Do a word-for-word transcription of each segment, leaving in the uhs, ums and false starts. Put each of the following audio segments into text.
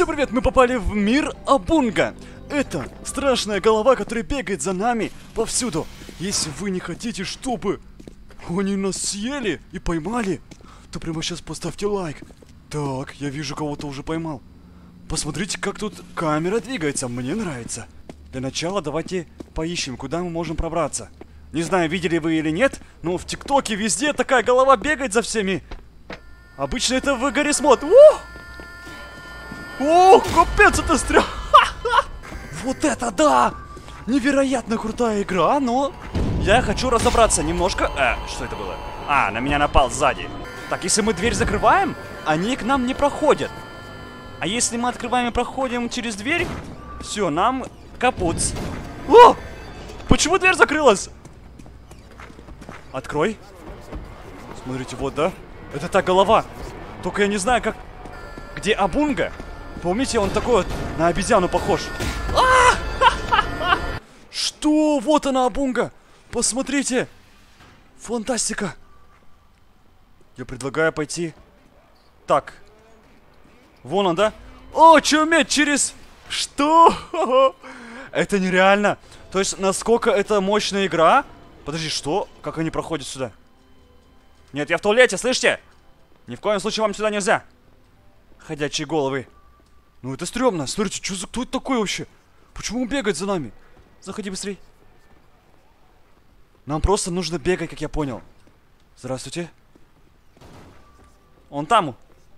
Всем привет, мы попали в мир Абунга. Это страшная голова, которая бегает за нами повсюду. Если вы не хотите, чтобы они нас съели и поймали, то прямо сейчас поставьте лайк. Так, я вижу, кого-то уже поймал. Посмотрите, как тут камера двигается, мне нравится. Для начала давайте поищем, куда мы можем пробраться. Не знаю, видели вы или нет, но в ТикТоке везде такая голова бегает за всеми. Обычно это в Гарри Смот. О, капец, это стрём. Вот это да! Невероятно крутая игра, но я хочу разобраться немножко. Э, что это было? А, на меня напал сзади. Так, если мы дверь закрываем, они к нам не проходят. А если мы открываем и проходим через дверь, все, нам капут. О! Почему дверь закрылась? Открой. Смотрите, вот, да? Это та голова. Только я не знаю, как... Где Абунга? Помните, он такой вот на обезьяну похож. Что? Вот она, Абунга. Посмотрите. Фантастика. Я предлагаю пойти. Так. Вон он, да? О, чуметь через... Что? Это нереально. То есть, насколько это мощная игра. Подожди, что? Как они проходят сюда? Нет, я в туалете, слышите? Ни в коем случае вам сюда нельзя. Ходячие головы. Ну это стрёмно. Смотрите, что за... Кто это такой вообще? Почему он бегает за нами? Заходи быстрей. Нам просто нужно бегать, как я понял. Здравствуйте. Он там.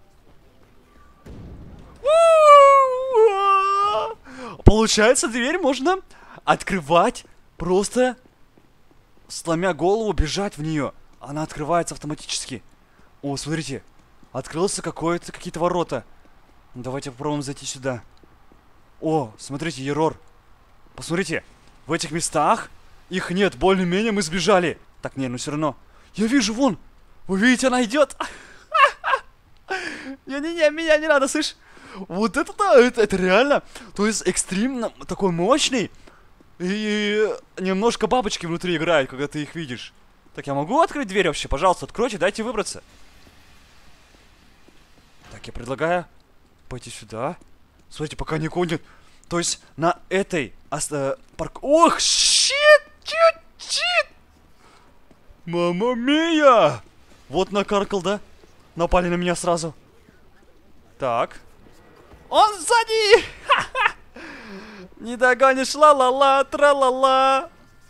Получается, дверь можно открывать, просто сломя голову, бежать в нее. Она открывается автоматически. О, смотрите. Открылся какое-то, какие-то ворота. Давайте попробуем зайти сюда. О, смотрите, ерор. Посмотрите, в этих местах их нет, более-менее мы сбежали. Так, не, ну все равно. Я вижу, вон. Вы видите, она идет. Не-не-не, меня не надо, слышь. Вот это да, это, это реально. То есть экстремно такой мощный. И немножко бабочки внутри играют, когда ты их видишь. Так, я могу открыть дверь вообще? Пожалуйста, откройте, дайте выбраться. Так, я предлагаю пойти сюда. Смотрите, пока никого нет. То есть на этой э, парк... Ох, щит, щит, щит! Мама мия! Вот накаркал, да? Напали на меня сразу. Так. Он сзади! Не догонишь, ла-ла-ла, тра-ла-ла.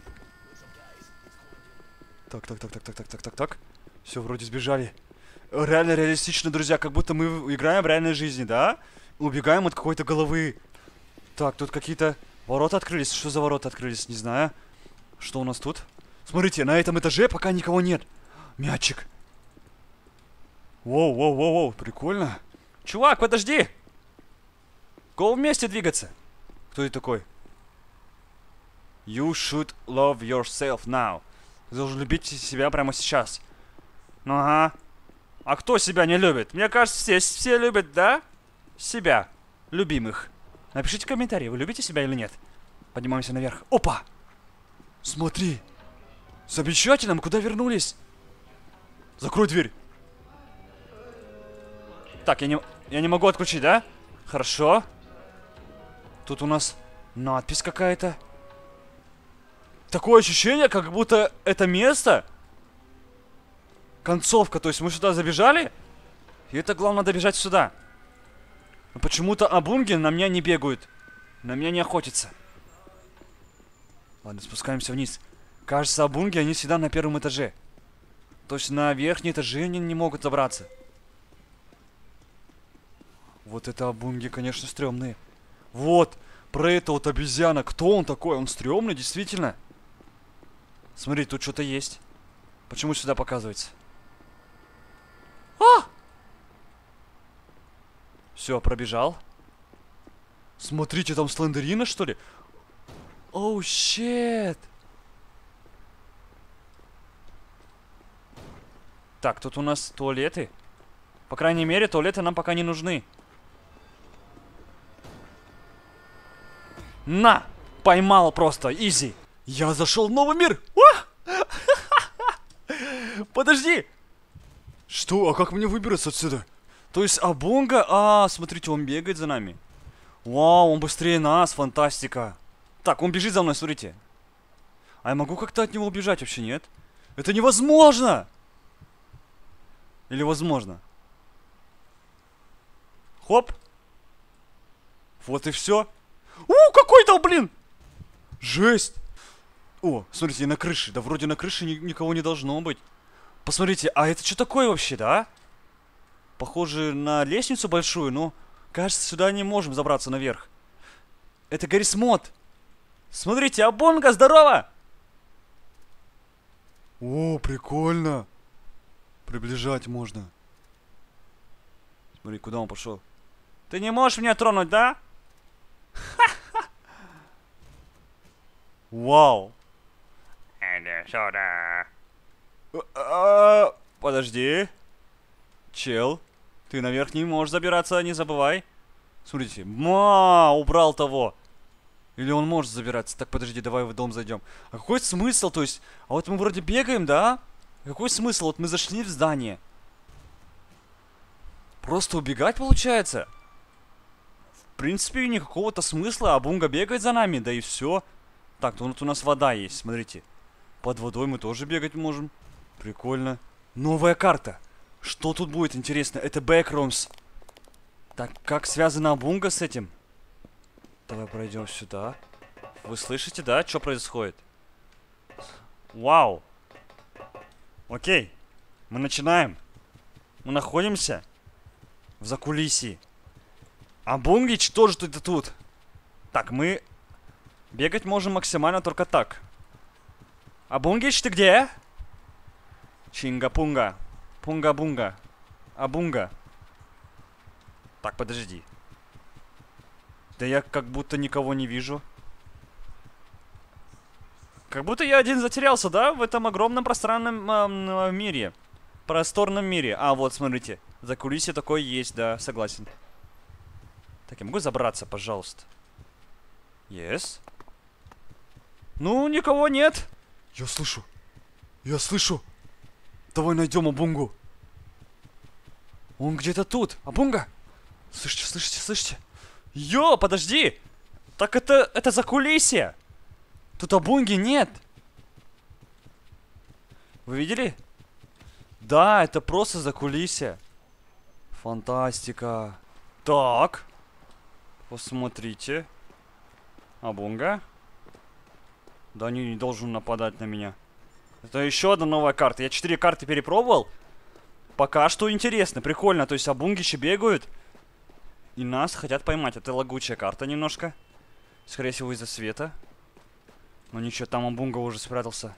Так, так, так, так, так, так, так, так, так. Все, вроде сбежали. Реально реалистично, друзья, как будто мы играем в реальной жизни, да? Убегаем от какой-то головы. Так, тут какие-то ворота открылись. Что за ворота открылись? Не знаю. Что у нас тут? Смотрите, на этом этаже пока никого нет. Мячик. Воу, воу, воу, воу, прикольно. Чувак, подожди. Го вместе двигаться. Кто это такой? You should love yourself now. Ты должен любить себя прямо сейчас. Ну ага. А кто себя не любит? Мне кажется, все, все любят, да? Себя. Любимых. Напишите в комментарии, вы любите себя или нет. Поднимаемся наверх. Опа! Смотри. Замечательно, мы куда вернулись? Закрой дверь. Так, я не, я не могу отключить, да? Хорошо. Тут у нас надпись какая-то. Такое ощущение, как будто это место... Концовка, то есть мы сюда забежали, и это главное добежать сюда. Но почему-то Абунги на меня не бегают, на меня не охотятся. Ладно, спускаемся вниз. Кажется, Абунги, они всегда на первом этаже. То есть на верхние этажи они не могут забраться. Вот это Абунги, конечно, стрёмные. Вот, про это вот обезьяна. Кто он такой? Он стрёмный, действительно. Смотри, тут что-то есть. Почему сюда показывается? А! Все, пробежал. Смотрите, там Слендерина, что ли? Оу, щет. Так, тут у нас туалеты. По крайней мере, туалеты нам пока не нужны. На! Поймал просто, изи. Я зашел в новый мир. Подожди. Что? А как мне выбраться отсюда? То есть Абунга... А, смотрите, он бегает за нами. Вау, он быстрее нас, фантастика. Так, он бежит за мной, смотрите. А я могу как-то от него убежать вообще, нет? Это невозможно! Или возможно? Хоп. Вот и все. У, какой там, блин! Жесть! О, смотрите, на крыше. Да вроде на крыше ни никого не должно быть. Посмотрите, а это что такое вообще, да? Похоже на лестницу большую, но... Кажется, сюда не можем забраться наверх. Это Гаррис Мод. Смотрите, Абунга, здорово! О, прикольно. Приближать можно. Смотри, куда он пошел. Ты не можешь меня тронуть, да? Вау. Подожди. Чел. Ты наверх не можешь забираться, не забывай. Смотрите. Ма, убрал того. Или он может забираться. Так, подожди, давай в дом зайдем. А какой смысл, то есть... А вот мы вроде бегаем, да? Какой смысл? Вот мы зашли в здание. Просто убегать получается? В принципе, никакого-то смысла. Абунга бегает за нами, да и все. Так, тут у нас вода есть, смотрите. Под водой мы тоже бегать можем. Прикольно. Новая карта. Что тут будет, интересно? Это Backrooms. Так, как связана Абунга с этим? Давай пройдем сюда. Вы слышите, да, что происходит? Вау. Окей. Мы начинаем. Мы находимся в закулисье. Абунгич тоже тут и тут. Так, мы бегать можем максимально только так. Абунгич, ты где? Чинга-пунга. Пунга-бунга. Абунга. Так, подожди. Да я как будто никого не вижу. Как будто я один затерялся, да? В этом огромном пространном э, мире. Просторном мире. А, вот, смотрите. Закулисье такое есть, да, согласен. Так, я могу забраться, пожалуйста? Yes. Ну, никого нет. Я слышу. Я слышу. Давай найдем Абунгу. Он где-то тут. Абунга. Слышите, слышите, слышите? Йо, подожди. Так это, это закулисье. Тут Абунги нет. Вы видели? Да, это просто закулисье. Фантастика. Так. Посмотрите. Абунга. Да не, не должен нападать на меня. Это еще одна новая карта. Я четыре карты перепробовал. Пока что интересно, прикольно. То есть Абунги еще бегают. И нас хотят поймать. Это лагучая карта немножко. Скорее всего из-за света. Но ничего, там Абунга уже спрятался.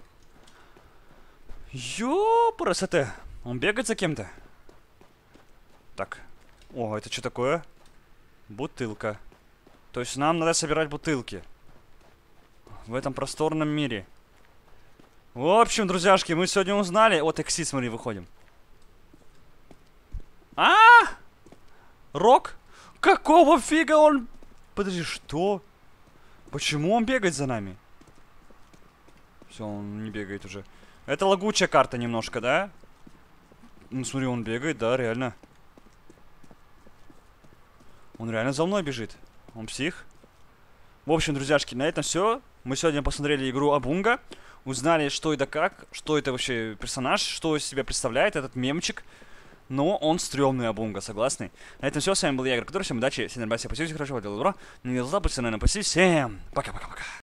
Ёпрст это. Он бегает за кем-то. Так. О, это что такое? Бутылка. То есть нам надо собирать бутылки. В этом просторном мире. В общем, друзьяшки, мы сегодня узнали... Вот, эксит, смотри, выходим. А, -а, а Рок? Какого фига он... Подожди, что? Почему он бегает за нами? Все, он не бегает уже. Это лагучая карта немножко, да? Ну, смотри, он бегает, да, реально. Он реально за мной бежит. Он псих. В общем, друзьяшки, на этом все. Мы сегодня посмотрели игру Абунга. Узнали, что это как, что это вообще персонаж, что из себя представляет этот мемчик. Но он стрёмный Абунга, согласны? На этом все. С вами был я, Игорь, который всем удачи, всем нормально, всем спасибо, всем хорошего, дело добро. Не забудьте, наверное, спасибо. Всем пока-пока-пока.